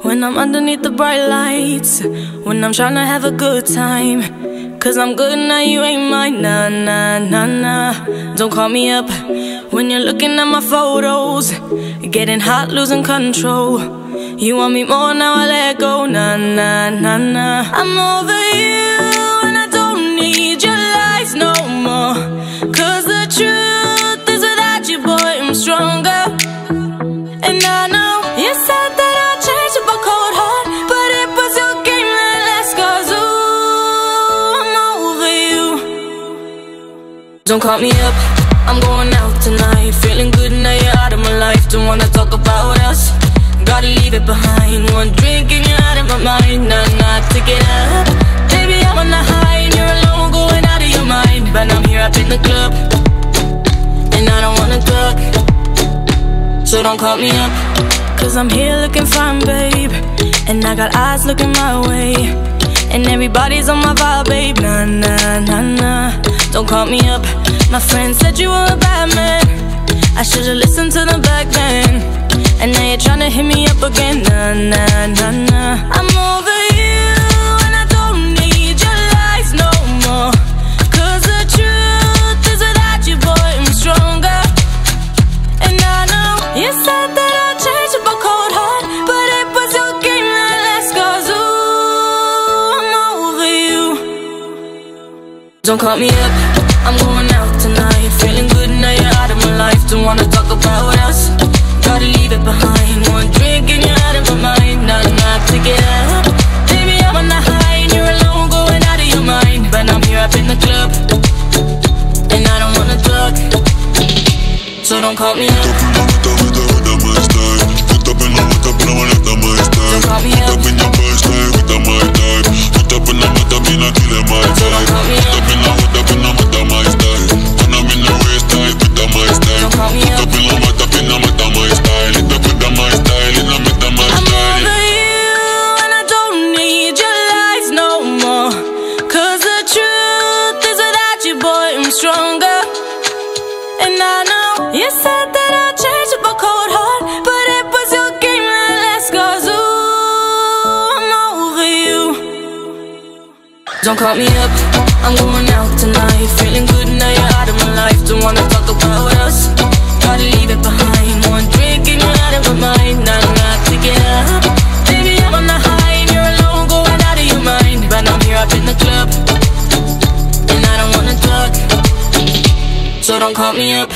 when I'm underneath the bright lights, when I'm trying to have a good time. Cause I'm good now, you ain't mine. Nah, nah, nah, nah. Don't call me up when you're looking at my photos, getting hot, losing control. You want me more, now I let go. Nah, nah, nah, nah. I'm over you and I don't need your lies no more. Cause the truth is without you, boy, I'm stronger. And I know you said that I'd change up a cold heart, but it was your game that last. Cause ooh, I'm over you. Don't call me up, I'm going out tonight. Feeling good now you're out of my life. Don't wanna talk about us, gotta leave it behind. One drink and you're out of my mind. Nah, nah, take it up. Baby, I'm on the high and you're alone, going out of your mind. But I'm here up in the club and I don't wanna talk, so don't call me up. Cause I'm here looking fine, babe, and I got eyes looking my way, and everybody's on my vibe, babe. Nah, nah, nah, nah. Don't call me up. My friend said you were a bad man, I should've listened to them back then. And now you're tryna hit me up again. Nah, nah, nah, nah. I'm over you and I don't need your lies no more. Cause the truth is without you, boy, I'm stronger. And I know you said that I'd change up a cold heart, but it was your game that last. Cause ooh, I'm over you. Don't call me up, I'm going out tonight. Feeling good now you're out of my life. Don't wanna talk about us, gotta leave it behind. One drink and you're out of my mind. Nah, nah, take it up. Baby, I'm on the high and you're alone, going out of your mind. But I'm here up in the club and I don't wanna talk, so don't call me up. Don't call me up. Stronger. And I know you said that I'd change up a cold heart, but it was your game that last. Cause ooh, I'm over you. Don't call me up, I'm going out tonight. Feeling good now you're out of my life. Don't wanna talk about us, gotta leave it behind. One drink and you're out of my mind. Nah, nah, take it up. Baby, I'm on the high and you're alone, going out of your mind. But I'm here up in the club and I don't wanna talk, so don't call me up.